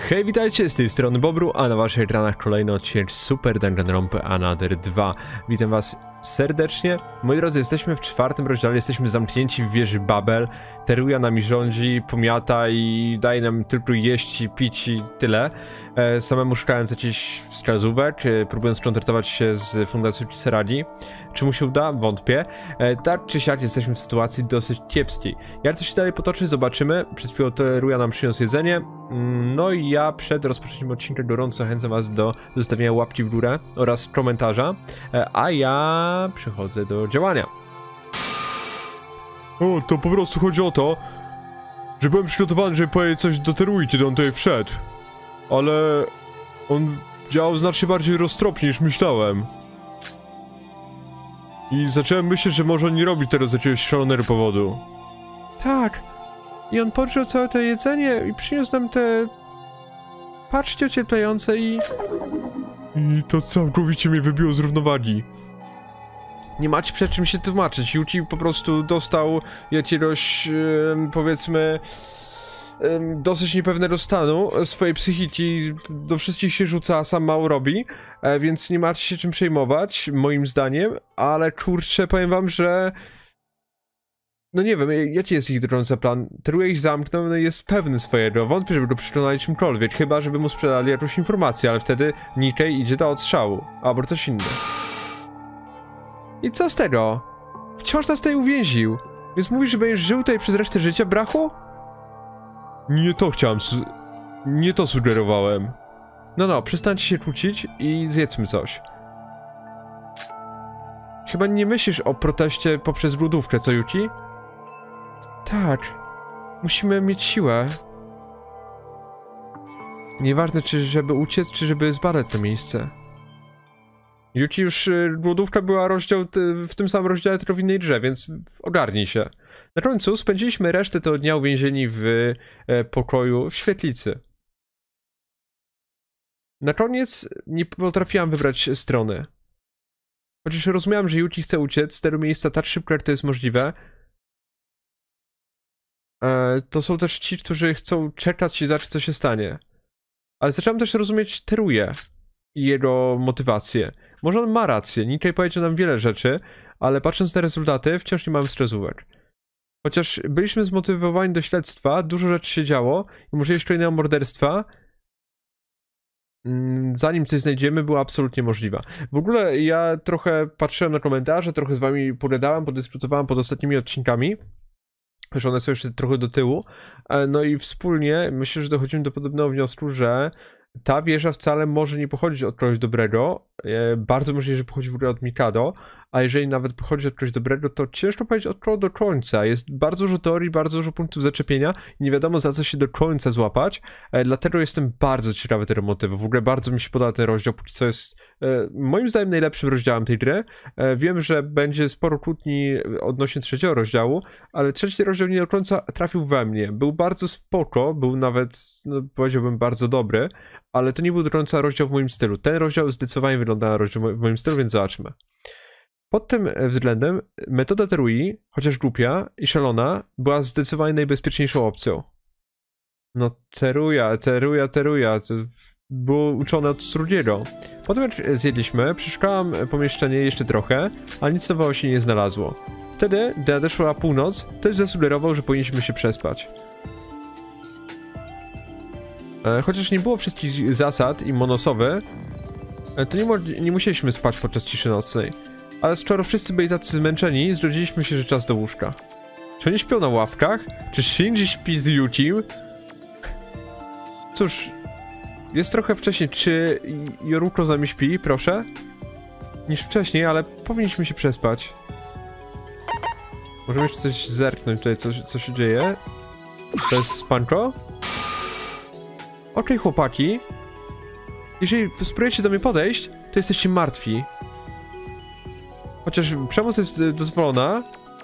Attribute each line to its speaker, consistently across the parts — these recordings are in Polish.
Speaker 1: Hej, witajcie, z tej strony Bobru, a na waszych ekranach kolejny odcinek Super Danganronpa Another 2. Witam was serdecznie. Moi drodzy, jesteśmy w czwartym rozdziale, jesteśmy zamknięci w wieży Babel. Teruja nami rządzi, pomiata i daje nam tylko jeść i pić i tyle. Samemu szukając jakichś wskazówek, próbując kontaktować się z Fundacją Kisaragi. Czy mu się uda? Wątpię. Tak czy siak jesteśmy w sytuacji dosyć kiepskiej. Jak to się dalej potoczy, zobaczymy. Przed chwilą Teruja nam przyniósł jedzenie. No i ja przed rozpoczęciem odcinka gorąco zachęcam was do zostawienia łapki w górę oraz komentarza, a ja przechodzę do działania. O, to po prostu chodzi o to, że byłem przygotowany, żeby powiedzieć coś do Terui, kiedy on tutaj wszedł. Ale on działał znacznie bardziej roztropnie niż myślałem. I zacząłem myśleć, że może on nie robi teraz z jakiegoś szalonego powodu. Tak. I on podżył całe to jedzenie i przyniósł nam te paczki ocieplające i to całkowicie mnie wybiło z równowagi. Nie macie przed czym się tłumaczyć. Yuki po prostu dostał jakiegoś, powiedzmy, dosyć niepewnego stanu swojej psychiki, do wszystkich się rzuca, a sam mało robi, więc nie macie się czym przejmować, moim zdaniem, ale kurczę, powiem wam, że no nie wiem, jaki jest ich do końca plan. Teruja ich zamknął, no jest pewny swojego, wątpię, żeby go przekonali czymkolwiek, chyba żeby mu sprzedali jakąś informację, ale wtedy Nikkei idzie do odstrzału, albo coś innego. I co z tego? Wciąż nas tutaj uwięził, więc mówisz, że będziesz żył tutaj przez resztę życia, brachu? Nie to chciałem, nie to sugerowałem. No, przestańcie się kłócić i zjedzmy coś. Chyba nie myślisz o proteście poprzez głodówkę, co Yuki? Tak. Musimy mieć siłę. Nieważne, czy żeby uciec, czy żeby zbadać to miejsce. Yuki, już głodówka była w tym samym rozdziale, tylko w innej grze, więc ogarnij się. Na końcu spędziliśmy resztę tego dnia uwięzieni w pokoju w świetlicy. Na koniec nie potrafiłam wybrać strony. Chociaż rozumiałam, że Yuki chce uciec z tego miejsca tak szybko, jak to jest możliwe. To są też ci, którzy chcą czekać i zobaczyć, co się stanie. Ale zacząłem też rozumieć Teruję i jego motywację. Może on ma rację, Nikkei powiedział nam wiele rzeczy, ale patrząc na rezultaty, wciąż nie mamy wskazówek. Chociaż byliśmy zmotywowani do śledztwa, dużo rzeczy się działo i możliwość kolejnego morderstwa, zanim coś znajdziemy, była absolutnie możliwa. W ogóle ja trochę patrzyłem na komentarze, trochę z wami pogadałem, podyskutowałem pod ostatnimi odcinkami, że one są jeszcze trochę do tyłu, no i wspólnie myślę, że dochodzimy do podobnego wniosku, że ta wieża wcale może nie pochodzić od kogoś dobrego, bardzo możliwe, że pochodzi w ogóle od Mikado, a jeżeli nawet pochodzi od kogoś dobrego, to ciężko powiedzieć od kogo do końca. Jest bardzo dużo teorii, bardzo dużo punktów zaczepienia i nie wiadomo, za co się do końca złapać, dlatego jestem bardzo ciekawy tego motywu. W ogóle bardzo mi się podoba ten rozdział, póki co jest moim zdaniem najlepszym rozdziałem tej gry. Wiem, że będzie sporo kłótni odnośnie trzeciego rozdziału, ale trzeci rozdział nie do końca trafił we mnie. Był bardzo spoko, był nawet, no, powiedziałbym, bardzo dobry, ale to nie był do końca rozdział w moim stylu. Ten rozdział zdecydowanie wygląda na rozdział w moim stylu, więc zobaczmy. Pod tym względem metoda Terui, chociaż głupia i szalona, była zdecydowanie najbezpieczniejszą opcją. No Teruja, to było uczone od Strugiego. Potem jak zjedliśmy, przeszukałam pomieszczenie jeszcze trochę, ale nic nowego się nie znalazło. Wtedy, gdy nadeszła północ, ktoś zasugerował, że powinniśmy się przespać. Chociaż nie było wszystkich zasad i monosowy, to nie musieliśmy spać podczas ciszy nocnej. Ale skoro wszyscy byli tacy zmęczeni, zgodziliśmy się, że czas do łóżka. Czy oni śpią na ławkach? Czy Shinji śpi z Yukim? Cóż, jest trochę wcześniej. Czy Yoruko z nami śpi, proszę? Niż wcześniej, ale powinniśmy się przespać. Możemy jeszcze coś zerknąć tutaj, co się dzieje. To jest spanko? Okej, chłopaki. Jeżeli spróbujecie do mnie podejść, to jesteście martwi. Chociaż przemoc jest dozwolona.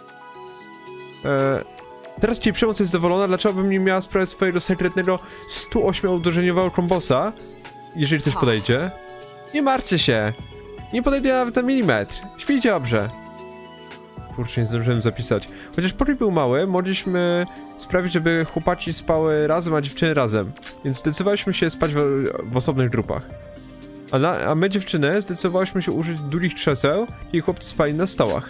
Speaker 1: Teraz kiedy przemoc jest dozwolona, dlaczego bym nie miała sprawy swojego sekretnego 108-uderzeniowego kombosa? Jeżeli coś podejdzie. Nie martwcie się. Nie podejdzie nawet na milimetr. Śpijcie dobrze. Kurczę, nie zdążyłem zapisać. Chociaż pokój był mały, mogliśmy sprawić, żeby chłopaki spały razem, a dziewczyny razem. Więc zdecydowaliśmy się spać w osobnych grupach. A my, dziewczyny, zdecydowałyśmy się użyć długich krzeseł i chłopcy spali na stołach.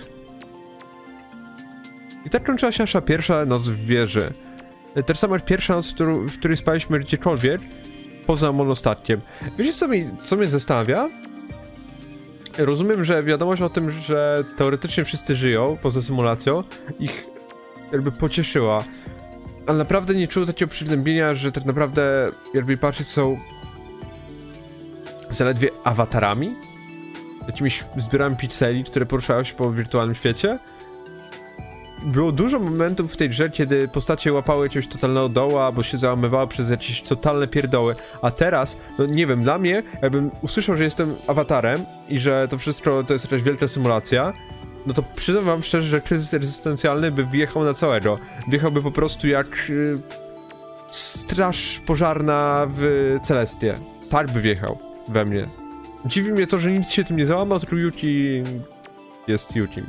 Speaker 1: I tak kończyła się nasza pierwsza noc w wieży. Tak samo jak pierwsza noc, w której spaliśmy gdziekolwiek, poza monostatkiem. Wiecie, co mnie zastanawia? Rozumiem, że wiadomość o tym, że teoretycznie wszyscy żyją, poza symulacją, ich jakby pocieszyła. Ale naprawdę nie czuło takiego przygnębienia, że tak naprawdę, jakby patrzeć, są zaledwie awatarami? Jakimiś zbiorami pikseli, które poruszają się po wirtualnym świecie? Było dużo momentów w tej grze, kiedy postacie łapały jakiegoś totalnego doła, albo się załamywały przez jakieś totalne pierdoły, a teraz, no nie wiem, dla mnie, jakbym usłyszał, że jestem awatarem i że to wszystko to jest jakaś wielka symulacja, no to przyznam wam szczerze, że kryzys egzystencjalny by wjechał na całego. Wjechałby po prostu jak straż pożarna w Celestie. Tak by wjechał we mnie. Dziwi mnie to, że nic się tym nie załamał, tylko Yuki jest Yukim.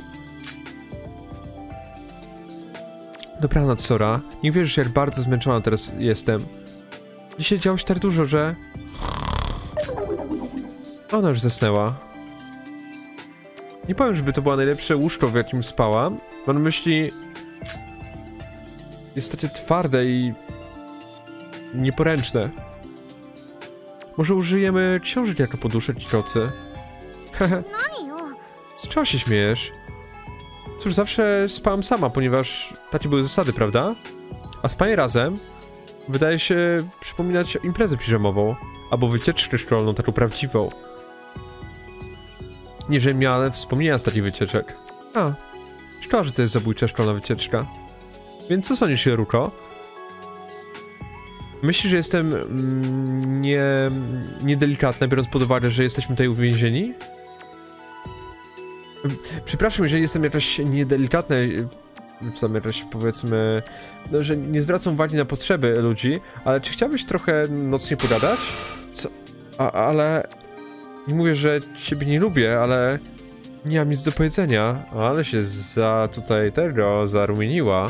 Speaker 1: Dobranoc, Sora. Nie wierzysz, jak bardzo zmęczona teraz jestem. Dzisiaj działo się tak dużo, że... Ona już zasnęła. Nie powiem, żeby to było najlepsze łóżko, w jakim spałam. Mam na myśli... Jest takie twarde i... nieporęczne. Może użyjemy książek jako poduszek i kocy? Hehe. Z czego się śmiejesz? Cóż, zawsze spałam sama, ponieważ takie były zasady, prawda? A spanie razem wydaje się przypominać imprezę piżamową, albo wycieczkę szkolną, taką prawdziwą. Nie, że miałem wspomnienia z takich wycieczek. A, szkoda, że to jest zabójcza szkolna wycieczka. Więc co sądzisz, Joruko? Myślisz, że jestem niedelikatna, biorąc pod uwagę, że jesteśmy tutaj uwięzieni? Przepraszam, jeżeli jestem jakaś niedelikatna, czy tam jakaś, powiedzmy, no, że nie zwracam uwagi na potrzeby ludzi, ale czy chciałbyś trochę nocnie pogadać? Co? Ale... Nie mówię, że ciebie nie lubię, ale... Nie mam nic do powiedzenia, ale się zarumieniła.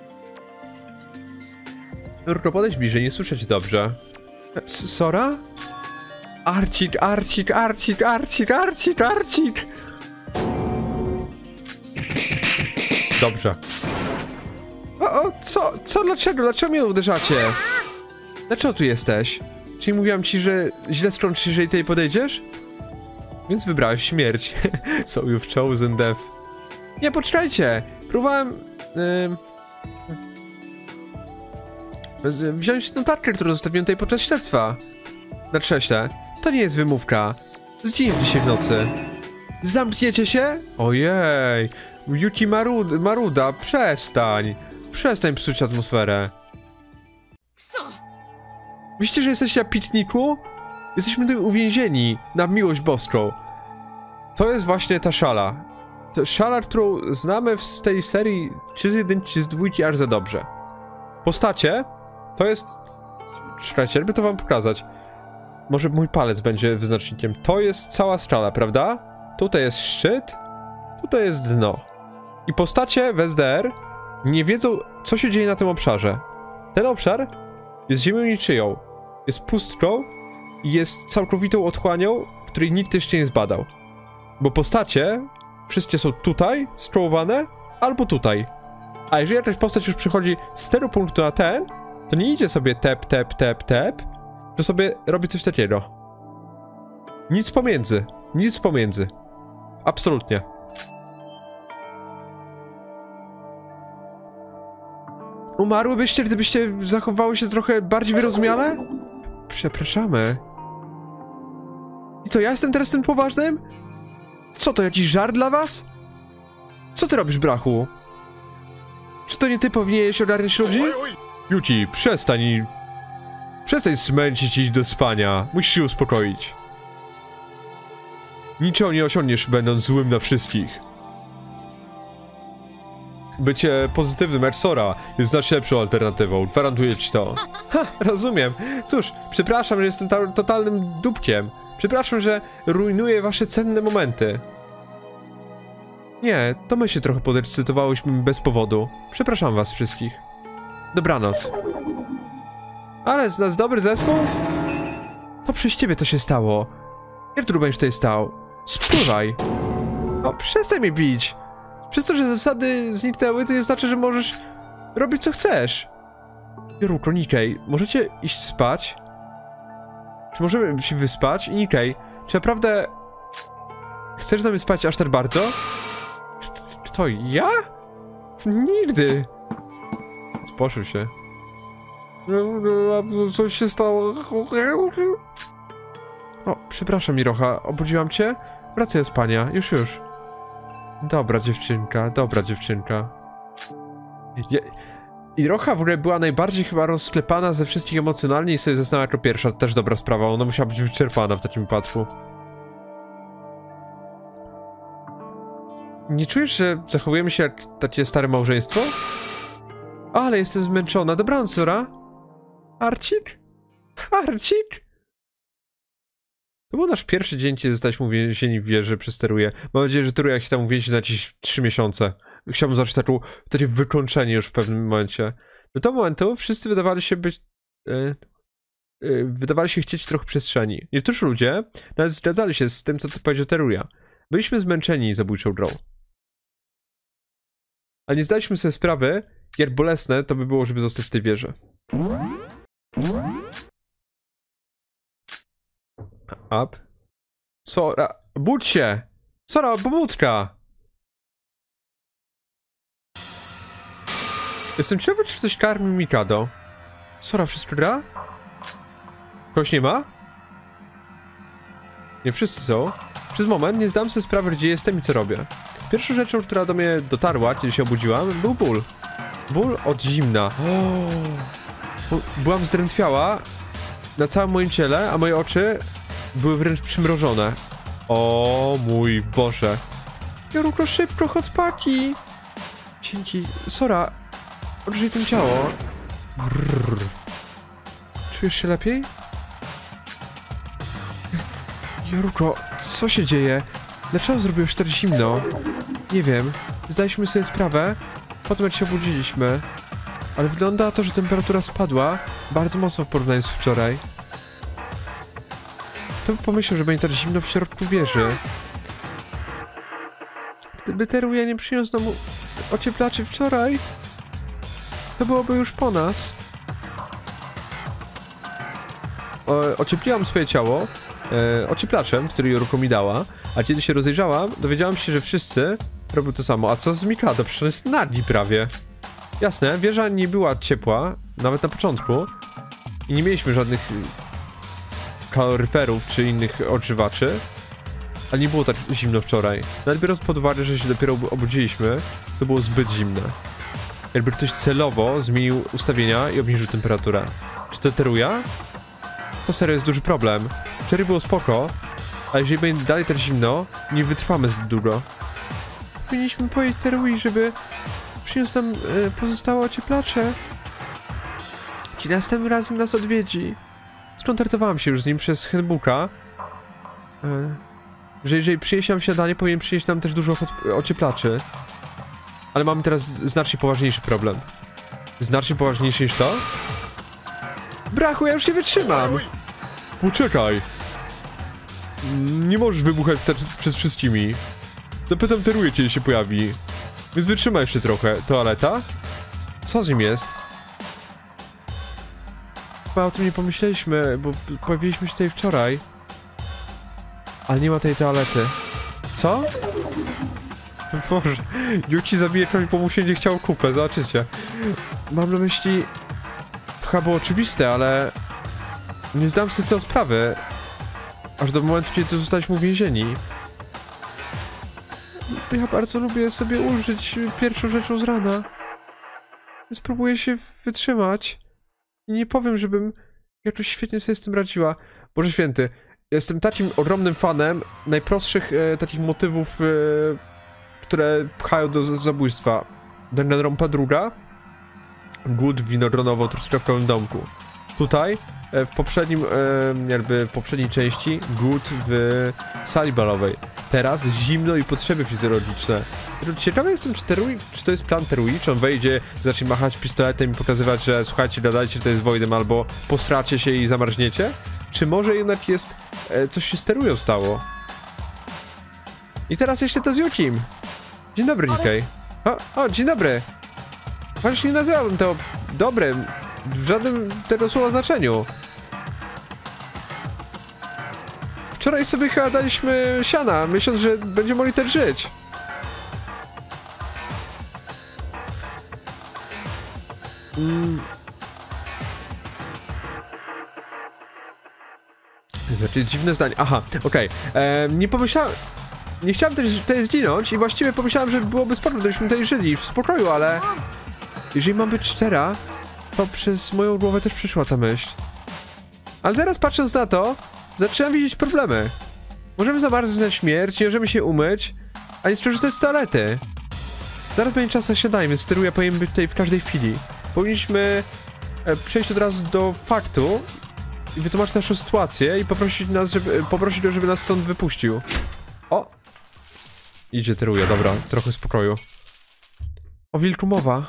Speaker 1: Rurko, podejdź bliżej, nie słyszę cię dobrze. Sora? Arcik! Dobrze. Co? Dlaczego mnie uderzacie? Dlaczego tu jesteś? Czyli mówiłam ci, że źle skończysz, jeżeli tutaj podejdziesz? Więc wybrałeś śmierć. So you've chosen death. Nie, poczekajcie! Próbowałem... wziąć notatkę, którą zostawiłem tutaj podczas śledztwa. Na krześle. To nie jest wymówka. Zginiesz dzisiaj w nocy. Zamkniecie się? Ojej. Yuki Maruda, przestań. Przestań psuć atmosferę. Myślicie, że jesteście na pikniku? Jesteśmy tutaj uwięzieni na miłość boską. To jest właśnie ta szala. To szala, którą znamy z tej serii czy z jedynki, czy z dwójki aż za dobrze. Postacie to jest... Czekajcie, jakby to wam pokazać. Może mój palec będzie wyznacznikiem. To jest cała skala, prawda? Tutaj jest szczyt, tutaj jest dno. I postacie w SDR nie wiedzą, co się dzieje na tym obszarze. Ten obszar jest ziemią niczyją. Jest pustką i jest całkowitą otchłanią, której nikt jeszcze nie zbadał. Bo postacie wszystkie są tutaj, scrollowane, albo tutaj. A jeżeli jakaś postać już przychodzi z tego punktu na ten, to nie idzie sobie tep, to sobie robi coś takiego. Nic pomiędzy. Nic pomiędzy. Absolutnie. Umarłybyście, gdybyście zachowały się trochę bardziej wyrozumiale? Przepraszamy. I co, ja jestem teraz tym poważnym? Co to, jakiś żart dla was? Co ty robisz, brachu? Czy to nie ty powinieneś ogarniać ludzi? Yuki, przestań smęcić i idź do spania. Musisz się uspokoić. Niczego nie osiągniesz, będąc złym na wszystkich. Bycie pozytywnym jak Sora jest znacznie lepszą alternatywą, gwarantuję ci to. Ha, rozumiem. Cóż, przepraszam, że jestem totalnym dupkiem. Przepraszam, że rujnuję wasze cenne momenty. Nie, to my się trochę podekscytowałyśmy bez powodu. Przepraszam was wszystkich. Dobranoc. Ale z nas dobry zespół? To przez ciebie to się stało. Jak długo będziesz tutaj stał? Spływaj. O, przestań mnie bić. Przez to, że zasady zniknęły, to nie znaczy, że możesz robić co chcesz. Joruko, Nikkei, możecie iść spać? Czy możemy się wyspać? I Nikkei, czy naprawdę chcesz z nami spać aż tak bardzo? Czy to ja? Nigdy. Spłoszył się. Coś się stało. O, przepraszam, Iroha, obudziłam cię? Wracaj do spania, już. Dobra dziewczynka, dobra dziewczynka. Iroha w ogóle była najbardziej chyba rozklepana ze wszystkich emocjonalnie i sobie zasnęła jako pierwsza, też dobra sprawa, ona musiała być wyczerpana w takim wypadku. Nie czujesz, że zachowujemy się jak takie stare małżeństwo? O, ale jestem zmęczona, dobranoc, Sora. Arcik? Arcik? To był nasz pierwszy dzień, kiedy zostaliśmy uwięzieni w wieży przez Teruję. Mam nadzieję, że Teruja się tam uwięzi na jakieś 3 miesiące. Chciałbym zacząć takie wykończenie już w pewnym momencie. Do tego momentu wszyscy wydawali się być... wydawali się chcieć trochę przestrzeni. Niektórzy ludzie nawet zgadzali się z tym, co to powiedział Teruja. Byliśmy zmęczeni zabójczą grą. Ale nie zdaliśmy sobie sprawy, jak bolesne to by było, żeby zostać w tej wieży. Up. Sora, budź się! Sora, pobudka! Jestem ciekawy, czy coś karmi Mikado. Sora, wszystko gra? Kogoś nie ma? Nie wszyscy są. Przez moment nie zdałem sobie sprawy, gdzie jestem i co robię. Pierwszą rzeczą, która do mnie dotarła, kiedy się obudziłam, był ból. Ból od zimna. Byłam zdrętwiała na całym moim ciele, a moje oczy były wręcz przymrożone. O mój Boże. Joruko, szybko, chodź spaki. Dzięki. Sora, odżyj tym ciało. Brrr. Czujesz się lepiej? Joruko, co się dzieje? Dlaczego zrobiło się tak zimno? Nie wiem. Zdaliśmy sobie sprawę, potem jak się obudziliśmy. Ale wygląda na to, że temperatura spadła bardzo mocno w porównaniu z wczoraj. Kto by pomyślał, że będzie tak zimno w środku wieży? Gdyby Teruja nie przyniósł nam ocieplaczy wczoraj, to byłoby już po nas. Ociepliłam swoje ciało ocieplaczem, który Joruko mi dała, a kiedy się rozejrzałam, dowiedziałam się, że wszyscy robią to samo. A co z Mikado? Przecież jest nagi prawie. Jasne, wieża nie była ciepła, nawet na początku. I nie mieliśmy żadnych kaloryferów czy innych odżywaczy. Ale nie było tak zimno wczoraj. Nawet biorąc pod uwagę, że się dopiero obudziliśmy, to było zbyt zimne. Jakby ktoś celowo zmienił ustawienia i obniżył temperaturę. Czy to Teruja? To serio jest duży problem. Wczoraj było spoko, a jeżeli będzie dalej tak zimno, nie wytrwamy zbyt długo. Powinniśmy powiedzieć Terui, żeby przyniósł nam pozostałe ocieplacze. Ci następnym razem nas odwiedzi. Skontaktowałam się już z nim przez handbooka, że jeżeli przyniesie nam śniadanie, powinien przynieść nam też dużo ocieplaczy. Ale mamy teraz znacznie poważniejszy problem. Znacznie poważniejszy niż to? Brachu, ja już nie wytrzymam! Poczekaj! Nie możesz wybuchać przed wszystkimi. Zapytam Teruję, kiedy się pojawi. Więc wytrzymaj jeszcze trochę. Toaleta? Co z nim jest? Chyba o tym nie pomyśleliśmy, bo pojawiliśmy się tutaj wczoraj. Ale nie ma tej toalety. Co? Boże, Yuki zabije kogoś, bo mu się nie chciał kupę, zobaczycie. Mam na myśli... To chyba było oczywiste, ale... Nie zdałem sobie z tego sprawy. Aż do momentu, kiedy zostaliśmy uwięzieni. Ja bardzo lubię sobie ulżyć pierwszą rzeczą z rana. Spróbuję się wytrzymać. I nie powiem, żebym jakoś świetnie sobie z tym radziła. Boże święty, jestem takim ogromnym fanem najprostszych takich motywów, które pchają do zabójstwa. Danganronpa druga. Głód w winogronowo-truskawkowym domku. Tutaj w poprzednim, poprzedniej części głód w sali balowej. Teraz zimno i potrzeby fizjologiczne. Ciekawy jestem, czy to jest plan Terui, czy on wejdzie, zacznie machać pistoletem i pokazywać, że słuchajcie, gadajcie, to jest Voidem, albo posracie się i zamarzniecie? Czy może jednak jest, coś się z Terują stało? I teraz jeszcze to z Yukim. Dzień dobry, Nikkei. O, dzień dobry. Chociaż nie nazywałbym to dobrym, w żadnym tego słowa znaczeniu. Wczoraj sobie chyba daliśmy siana, myśląc, że będziemy mogli tak żyć. Znaczy, dziwne zdanie. Aha, okej. Nie pomyślałem... Nie chciałem też tutaj zginąć i właściwie pomyślałem, że byłoby spoko, gdybyśmy tutaj żyli w spokoju, ale... Jeżeli mam być szczera, to przez moją głowę też przyszła ta myśl. Ale teraz patrząc na to, zaczynam widzieć problemy. Możemy zamarznąć na śmierć, nie możemy się umyć, a nie skorzystać z toalety. Zaraz będzie czas na śniadanie, więc steruję, powinien być tutaj w każdej chwili. Powinniśmy przejść od razu do faktu i wytłumaczyć naszą sytuację i poprosić go, żeby nas stąd wypuścił. O! Idzie Teruja, dobra, trochę spokoju. O wilku mowa.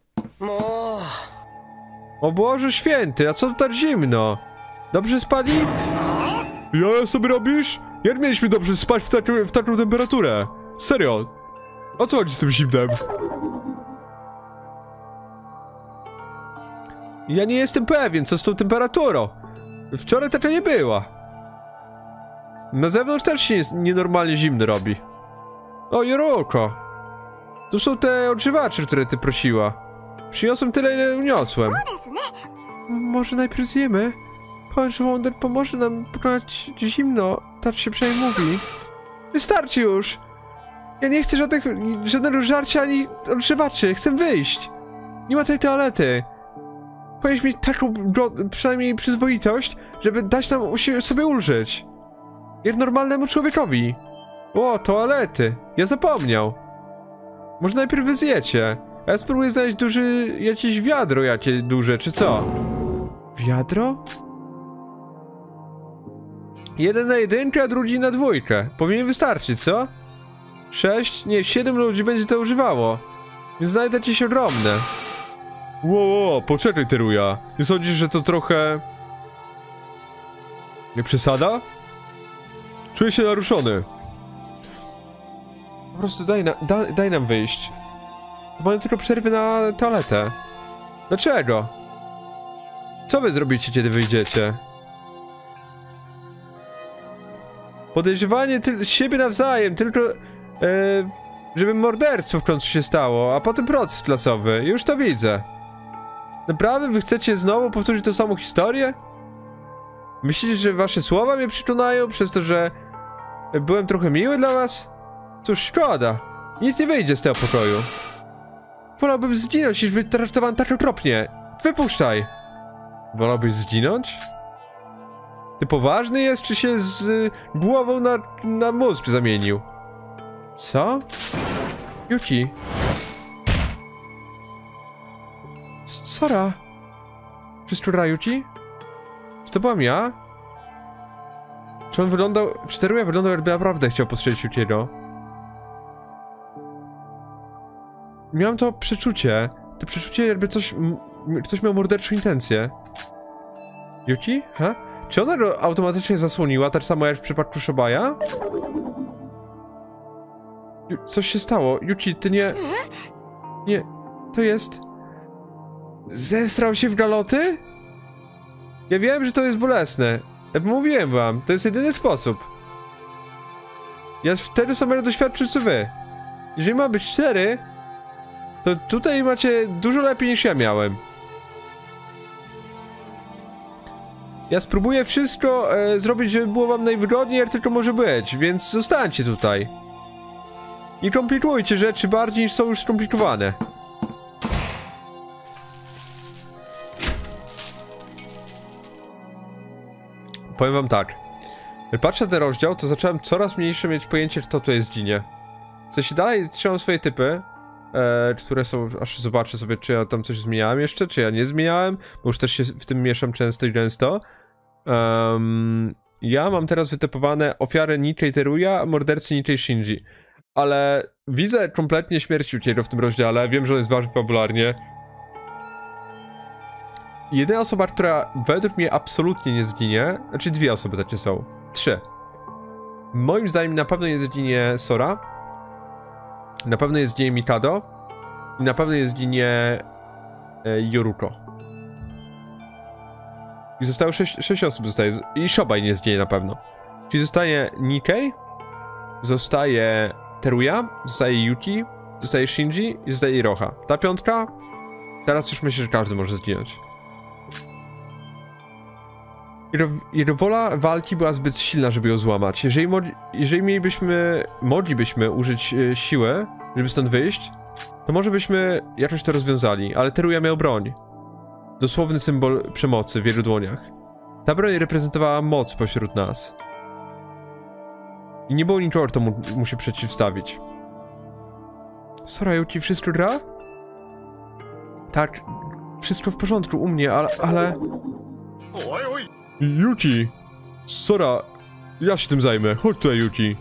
Speaker 1: O Boże święty, a co tu tak zimno? Dobrze spali? Ja sobie robisz? Jak mieliśmy dobrze spać w taką temperaturę? Serio? O co chodzi z tym zimnem? Ja nie jestem pewien, co z tą temperaturą. Wczoraj taka nie była. Na zewnątrz też się nienormalnie zimno robi. O, Joroko. Tu są te odżywacze, które ty prosiła. Przyniosłem tyle, ile uniosłem. Może najpierw zjemy? Pan żołądek pomoże nam pokonać zimno. Tak się przynajmniej mówi. Wystarczy już. Ja nie chcę żadnego żarcia ani odżywaczy. Chcę wyjść. Nie ma tej toalety. Powinieneś mieć taką przynajmniej przyzwoitość, żeby dać nam sobie ulżyć. Jak normalnemu człowiekowi. O, toalety. Ja zapomniał. Może najpierw wy zjecie. A ja spróbuję znaleźć jakieś wiadro duże, czy co? Wiadro? 1 na 1, a drugi na 2. Powinien wystarczyć, co? 6? Nie, 7 ludzi będzie to używało. Więc znajdę jakieś ogromne. Ło, poczekaj, Teruja. Nie sądzisz, że to trochę... Nie przesada? Czuję się naruszony. Po prostu daj nam wyjść. Mamy tylko przerwy na toaletę. Dlaczego? Co wy zrobicie, kiedy wyjdziecie? Podejrzewanie siebie nawzajem, tylko... żeby morderstwo w końcu się stało, a potem proces klasowy. Już to widzę. Naprawdę wy chcecie znowu powtórzyć tą samą historię? Myślicie, że wasze słowa mnie przekonają przez to, że... byłem trochę miły dla was? Cóż, szkoda. Nic nie wyjdzie z tego pokoju. Wolałbym zginąć, niż być traktowany tak okropnie. Wypuszczaj. Wolałbyś zginąć? Ty poważny jest, czy się z głową na mózg zamienił? Co? Yuki. Sora. Wszystko Yuki? Czy to byłam ja? Czy on wyglądał... Czy Teruja wyglądał, jakby naprawdę chciał postrzelić Yukiego? Miałem to przeczucie. To przeczucie, jakby ktoś miał morderczą intencję. Yuki? Ha? Czy ona go automatycznie zasłoniła, tak samo jak w przypadku Shobaya? Coś się stało. Yuki, ty nie... Nie... To jest... Zesrał się w galoty? Ja wiem, że to jest bolesne. Jak mówiłem wam, to jest jedyny sposób. Ja wtedy samego doświadczył co wy. Jeżeli ma być 4, to tutaj macie dużo lepiej niż ja miałem. Ja spróbuję wszystko zrobić, żeby było wam najwygodniej, jak tylko może być, więc zostańcie tutaj. Nie komplikujcie rzeczy bardziej niż są już skomplikowane. Powiem wam tak. Jak patrzę na ten rozdział, to zacząłem coraz mniejsze mieć pojęcie, kto to jest ginie. W sensie dalej trzymam swoje typy, które są, aż zobaczę sobie, czy ja tam coś zmieniałem jeszcze, czy ja nie zmieniałem, bo już też się w tym mieszam często i gęsto. Ja mam teraz wytypowane ofiary Nikkei Teruya, mordercy Nikkei Shinji. Ale widzę kompletnie śmierć Yutiego w tym rozdziale, wiem, że on jest ważny fabularnie. Jedyna osoba, która według mnie absolutnie nie zginie, znaczy dwie osoby takie są, 3. Moim zdaniem na pewno nie zginie Sora, na pewno nie zginie Mikado i na pewno nie zginie Yoruko. I zostało 6 osób zostaje, i Shobaj nie zginie na pewno. Czyli zostaje Nikkei, zostaje Teruya, zostaje Yuki, zostaje Shinji i zostaje Iroha. Ta piątka, teraz już myślę, że każdy może zginąć. Jego wola walki była zbyt silna, żeby ją złamać. Jeżeli moglibyśmy użyć siły, żeby stąd wyjść, to może byśmy jakoś to rozwiązali, ale Teruya miał broń. Dosłowny symbol przemocy w jego dłoniach. Ta broń reprezentowała moc pośród nas. I nie było nikogo, kto mu się przeciwstawić. Sora, Yuki, wszystko gra? Tak, wszystko w porządku u mnie, ale... Yuki! Sora, ja się tym zajmę. Chodź tutaj, Yuki.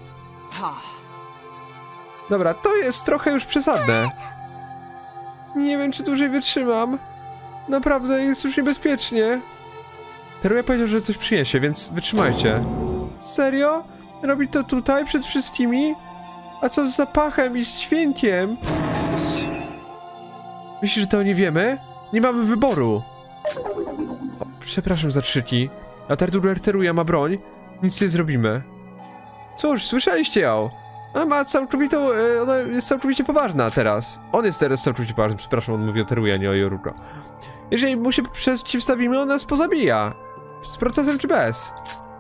Speaker 1: Dobra, to jest trochę już przesadne. Nie wiem, czy dłużej wytrzymam. Naprawdę, jest już niebezpiecznie. Teruya powiedział, że coś przyniesie, więc wytrzymajcie. Serio? Robi to tutaj, przed wszystkimi? A co z zapachem i z dźwiękiem? Myślisz, że to nie wiemy? Nie mamy wyboru. O, przepraszam za krzyki. A Teruya ma broń. Nic nie zrobimy. Cóż, słyszeliście ją. Ona jest całkowicie poważna teraz. On jest teraz całkowicie poważny. Przepraszam, on mówi o Teruya, nie o Yoruko. Jeżeli mu się przeciwstawimy, on nas pozabija. Z procesem czy bez?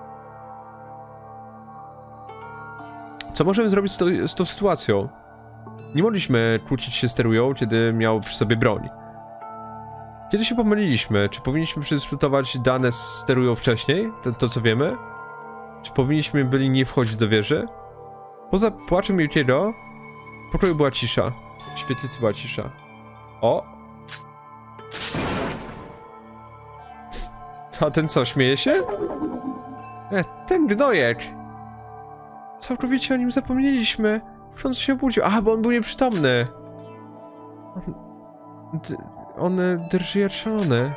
Speaker 1: Co możemy zrobić z tą sytuacją? Nie mogliśmy kłócić się z Teruyą, kiedy miał przy sobie broń. Kiedy się pomyliliśmy? Czy powinniśmy przedyskutować dane z Teruyą wcześniej? To co wiemy? Czy powinniśmy byli nie wchodzić do wieży? Poza płaczem Yutiego w pokoju była cisza. W świetlicy była cisza. O! A ten co, śmieje się? Ten gnojek! Całkowicie o nim zapomnieliśmy. W końcu się obudził. Aha, bo on był nieprzytomny. On drży jak szalony.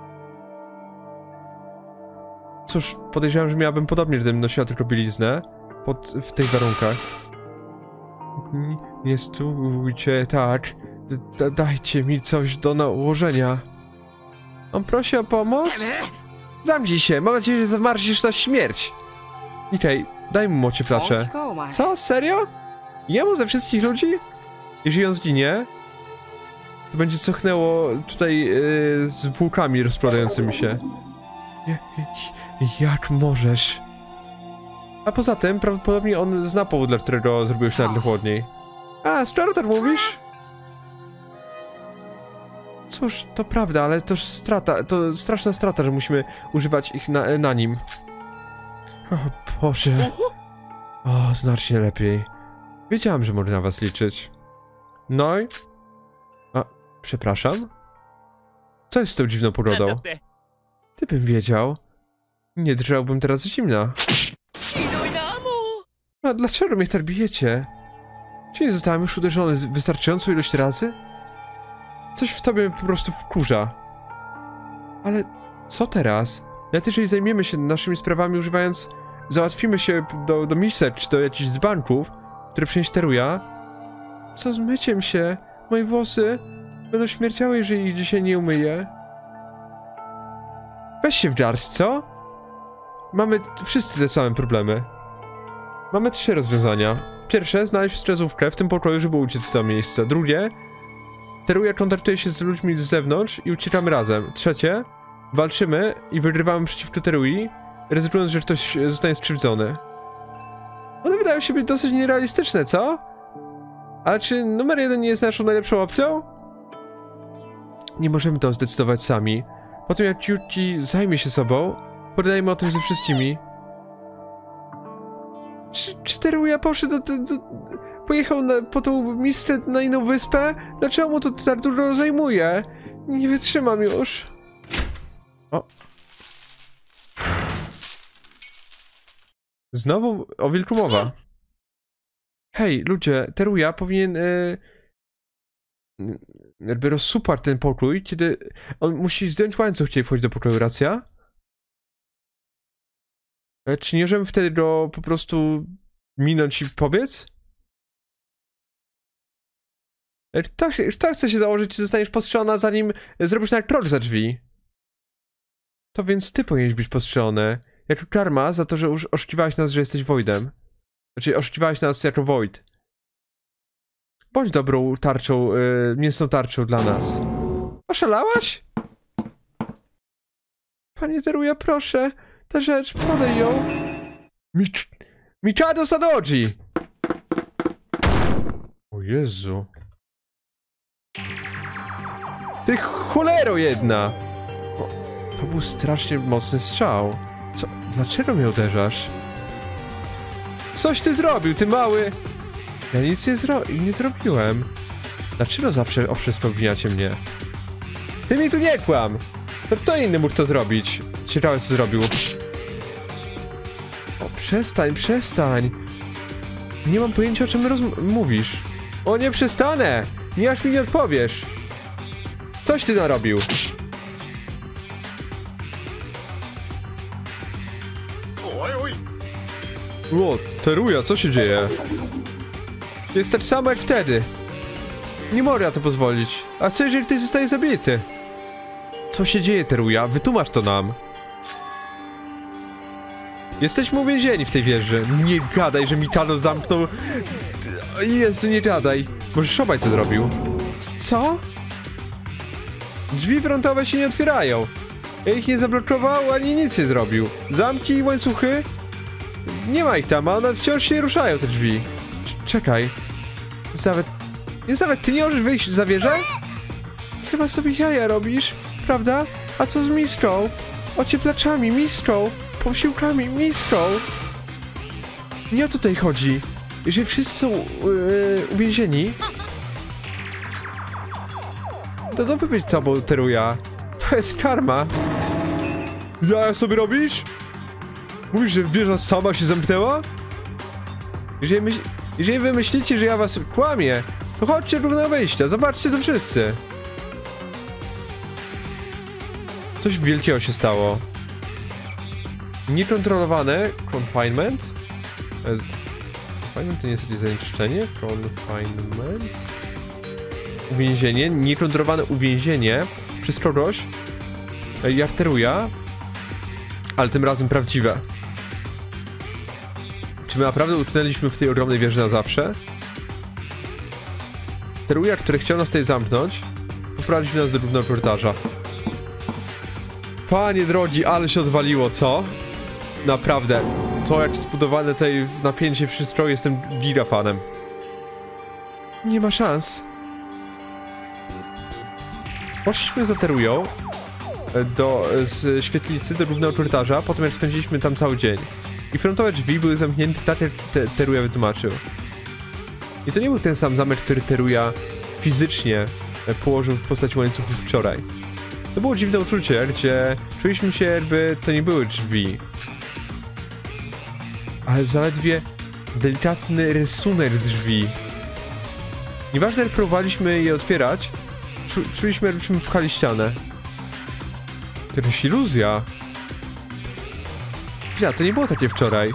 Speaker 1: Cóż, podejrzewam, że miałabym podobnie, gdybym nosiła tylko bieliznę. W tych warunkach. Nie stójcie tak. Dajcie mi coś do nałożenia. On prosi o pomoc? Zamknij się, mam nadzieję, że zamarzysz na śmierć. Nikkei, daj mu mocieplacze. Co? Serio? Jemu ze wszystkich ludzi? Jeżeli on zginie, to będzie cochnęło tutaj z włókami rozkładającymi się. Jak możesz? A poza tym, prawdopodobnie on zna powód, dla którego zrobił się nagle chłodniej. A, skoro tak mówisz? Cóż, to prawda, ale to strata, to straszna strata, że musimy używać ich na nim. O Boże. O, znacznie lepiej. Wiedziałem, że mogę na was liczyć. No i... A, przepraszam? Co jest z tą dziwną pogodą? Gdybym wiedział, nie drżałbym teraz z zimna. A dlaczego mnie tak bijecie? Czy nie zostałem już uderzony wystarczającą ilość razy? Coś w tobie po prostu wkurza. Ale co teraz? Nawet jeżeli zajmiemy się naszymi sprawami używając... Załatwimy się do misek czy do jakichś z banków, które przyniesie Teruya. Co z myciem się? Moje włosy będą śmierdziały, jeżeli ich dzisiaj nie umyję. Weź się w garść, co? Mamy wszyscy te same problemy. Mamy 3 rozwiązania. Pierwsze, znaleźć wskazówkę w tym pokoju, żeby uciec z tego miejsca. Drugie, Teruya kontaktuje się z ludźmi z zewnątrz i uciekamy razem. Trzecie, walczymy i wygrywamy przeciwko Terui, ryzykując, że ktoś zostanie skrzywdzony. One wydają się być dosyć nierealistyczne, co? Ale czy numer 1 nie jest naszą najlepszą opcją? Nie możemy to zdecydować sami. Po tym jak Yuki zajmie się sobą, pogadajmy o tym ze wszystkimi. Czy Teruya pojechał po tą mistrę na inną wyspę? Dlaczego mu to tak dużo zajmuje? Nie wytrzymam już. O. Znowu o wilku mowa. Hej, ludzie, Teruya powinien jakby rozsuparć ten pokój, kiedy on musi zdjąć łańcuch, kiedy wchodzi do pokoju, racja? Czy nie możemy wtedy go po prostu minąć i pobiec? Tak chce się założyć, że zostaniesz postrzelona, zanim zrobisz nawet krok za drzwi. To więc ty powinieneś być postrzelony. Jako karma za to, że już oszukiwałeś nas, że jesteś Voidem. Znaczy, oszukiwałeś nas jako Void. Bądź dobrą tarczą, mięsną tarczą dla nas. Oszalałaś? Panie Teruya, proszę. Ta rzecz, podaj ją. Mikado Sanoji! O Jezu. Ty cholero jedna! O, to był strasznie mocny strzał. Co? Dlaczego mnie uderzasz? Coś ty zrobił, ty mały! Ja nic nie zrobiłem. Dlaczego zawsze o wszystko obwiniacie mnie? Ty mi tu nie kłam! To kto inny mógł to zrobić? Ciekawe co zrobił. O, przestań! Nie mam pojęcia, o czym mówisz. O, nie przestanę! Nie aż mi nie odpowiesz! Coś ty narobił! O, Teruya, co się dzieje? Jest tak samo jak wtedy. Nie mogę na to pozwolić. A co jeżeli ktoś zostaje zabity? Co się dzieje, Teruya? Wytłumacz to nam. Jesteśmy uwięzieni w tej wieży. Nie gadaj, że Mikado zamknął... Jezu, nie gadaj. Może Shobaj to zrobił? Co? Drzwi frontowe się nie otwierają. Ja ich nie zablokował, ani nic nie zrobił. Zamki i łańcuchy? Nie ma ich tam, a one wciąż się ruszają, te drzwi. Czekaj. Nawet ty nie możesz wyjść za wieżę? Chyba sobie jaja robisz, prawda? A co z miską? Ocieplaczami, miską, posiłkami, miską. Nie o to tutaj chodzi. Jeżeli wszyscy są uwięzieni, to dobrze być tobą, Teruya. To jest karma. Jaja sobie robisz? Mówisz, że wieża sama się zamknęła? Jeżeli wy myślicie, że ja was kłamię, to chodźcie równo do wyjścia, zobaczcie to wszyscy. Coś wielkiego się stało. Niekontrolowane confinement. Confinement to nie jest jakieś zanieczyszczenie. Confinement. Uwięzienie. Niekontrolowane uwięzienie przez kogoś. Jak Teruya. Ale tym razem prawdziwe. Czy my naprawdę utknęliśmy w tej ogromnej wieży na zawsze? Teruya, który chciał nas tutaj zamknąć, poprowadził nas do głównego korytarza. Panie drogi, ale się odwaliło, co? Naprawdę. To jak zbudowane tutaj w napięcie wszystko, jestem gigafanem. Nie ma szans. Poszliśmy za Teruyą z świetlicy do głównego korytarza, potem jak spędziliśmy tam cały dzień. I frontowe drzwi były zamknięte tak, jak Teruya wytłumaczył. I to nie był ten sam zamek, który Teruya fizycznie położył w postaci łańcuchów wczoraj. To było dziwne uczucie, gdzie czuliśmy się, jakby to nie były drzwi. Ale zaledwie delikatny rysunek drzwi. Nieważne, jak próbowaliśmy je otwierać, czuliśmy, jakbyśmy pchali ścianę. To jakaś iluzja. Chwila, to nie było takie wczoraj.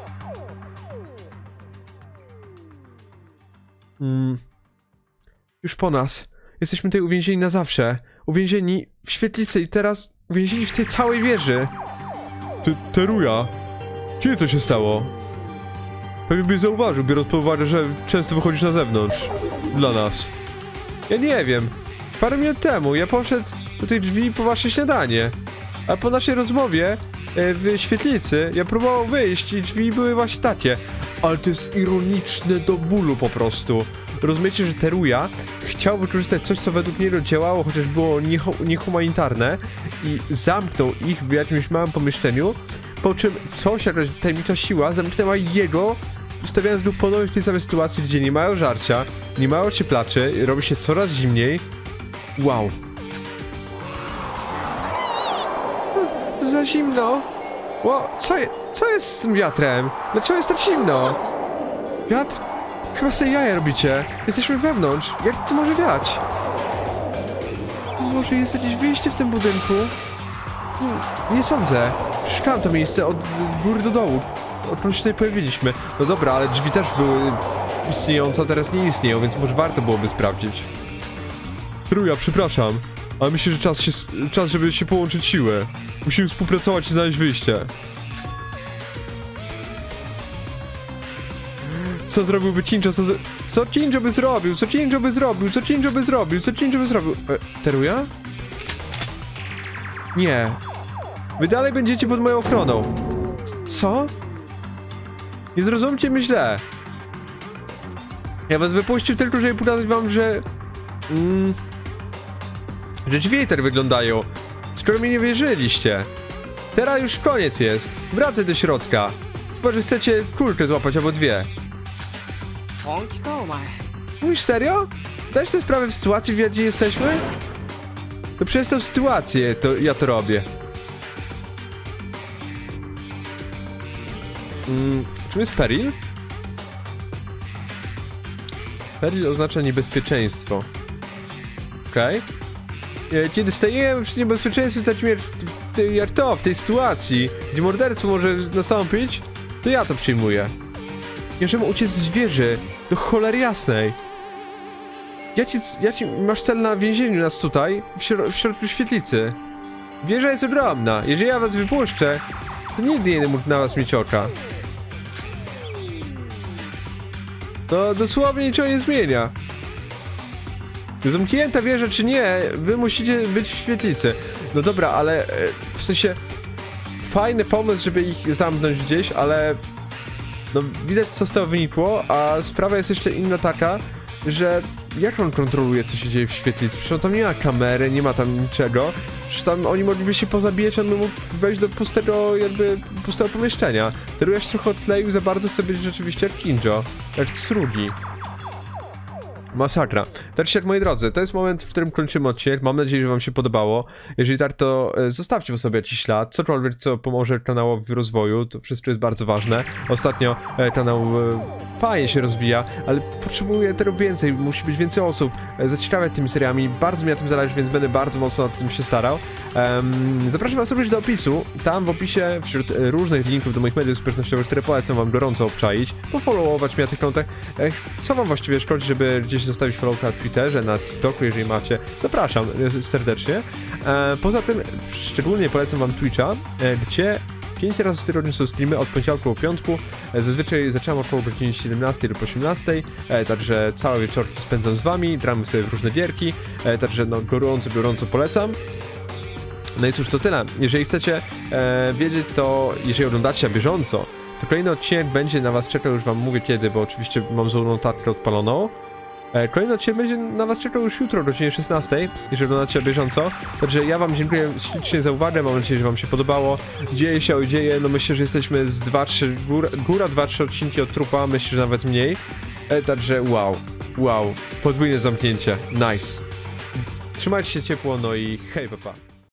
Speaker 1: Już po nas. Jesteśmy tutaj uwięzieni na zawsze. Uwięzieni w świetlicy i teraz uwięzieni w tej całej wieży. Teruya, kiedy to się stało? Pewnie byś zauważył, biorąc pod uwagę, że często wychodzisz na zewnątrz. Dla nas. Ja nie wiem. Parę minut temu ja poszedł do tej drzwi po wasze śniadanie. A po naszej rozmowie w świetlicy ja próbował wyjść i drzwi były właśnie takie. Ale to jest ironiczne do bólu po prostu. Rozumiecie, że Teruya chciał wykorzystać coś, co według niego działało, chociaż było niehumanitarne i zamknął ich w jakimś małym pomieszczeniu, po czym coś, jakaś tajemnicza siła zamknęła jego stawiając lub ponownie w tej samej sytuacji, gdzie nie mają żarcia, nie mają ocieplaczy, robi się coraz zimniej. Wow. Za zimno. Wow, co jest z tym wiatrem? Dlaczego jest tak zimno? Wiatr? Chyba sobie jaja robicie. Jesteśmy wewnątrz. Jak to może wiać? Może jest jakieś wyjście w tym budynku? Nie sądzę. Szukałem to miejsce od góry do dołu. Odkąd się tutaj pojawiliśmy. No dobra, ale drzwi też były istniejące, a teraz nie istnieją, więc może warto byłoby sprawdzić. Truja, przepraszam. Ale myślę, że czas, żeby się połączyć siły. Musimy współpracować i znaleźć wyjście. Co zrobiłby Chinjo? Co Chinjo by zrobił? Co Chinjo by zrobił? Co Chinjo by zrobił? Co Chinjo by zrobił? Teruja? Nie. Wy dalej będziecie pod moją ochroną. Co? Nie zrozumcie mnie źle. Ja was wypuścił tylko, żeby pokazać wam, że... że drzwi tak wyglądają. Skoro mi nie wierzyliście. Teraz już koniec jest. Wracaj do środka. Chyba, że chcecie kulkę złapać albo dwie. Mówisz serio? Zdajesz sobie sprawę w sytuacji, w jakiej jesteśmy? To przez tą sytuację ja to robię. Czym jest peril? Peril oznacza niebezpieczeństwo. Okej. Kiedy stajemy przy niebezpieczeństwie, w tej sytuacji, gdzie morderstwo może nastąpić, to ja to przyjmuję. Możemy uciec z wieży, do cholery jasnej. Masz cel na więzieniu nas tutaj, w środku świetlicy. Wieża jest ogromna. Jeżeli ja was wypuszczę, to nigdy nie mógł na was mieć oka. To dosłownie niczego nie zmienia. Zamknięta wieża czy nie, wy musicie być w świetlicy. No dobra, ale w sensie fajny pomysł, żeby ich zamknąć gdzieś, ale no widać co z tego wynikło, a sprawa jest jeszcze inna taka, że jak on kontroluje co się dzieje w świetlicy? Przecież tam nie ma kamery, nie ma tam niczego. Przecież tam oni mogliby się pozabijać, on by mógł wejść do pustego pomieszczenia. Teruja się trochę odkleił, za bardzo chce być rzeczywiście jak Chinjo, jak Tsurugi. Masakra. Tak, moi drodzy, to jest moment, w którym kończymy odcinek. Mam nadzieję, że wam się podobało. Jeżeli tak, to zostawcie po sobie jakiś ślad, cokolwiek, co pomoże kanałowi w rozwoju. To wszystko jest bardzo ważne. Ostatnio kanał fajnie się rozwija, ale potrzebuje tego więcej. Musi być więcej osób zaciekawiać tymi seriami. Bardzo mi na tym zależy, więc będę bardzo mocno nad tym się starał. Zapraszam was również do opisu. Tam w opisie, wśród różnych linków do moich mediów społecznościowych, które polecam wam gorąco obczaić, pofollowować mnie na tych kontach. Co wam właściwie szkodzi, żeby gdzieś zostawić followka na Twitterze, na TikToku, jeżeli macie. Zapraszam serdecznie. Poza tym szczególnie polecam wam Twitcha, gdzie 5 razy w tygodniu są streamy od poniedziałku do piątku. Zazwyczaj zaczynam około godziny 17 lub 18, także całe wieczorki spędzam z wami, gramy sobie w różne gierki, także no gorąco polecam. No i cóż, to tyle. Jeżeli chcecie wiedzieć, to jeżeli oglądacie na bieżąco, to kolejny odcinek będzie na was czekał, już wam mówię kiedy, bo oczywiście mam złą notatkę odpaloną. Kolejny odcinek będzie na was czekał już jutro o godzinie 16, jeżeli oglądacie na bieżąco. Także ja wam dziękuję ślicznie za uwagę, mam nadzieję, że wam się podobało. Dzieje się, dzieje, no myślę, że jesteśmy z 2-3, góra 2-3 odcinki od trupa, myślę, że nawet mniej. Także wow, podwójne zamknięcie, nice. Trzymajcie się ciepło, no i hej, papa.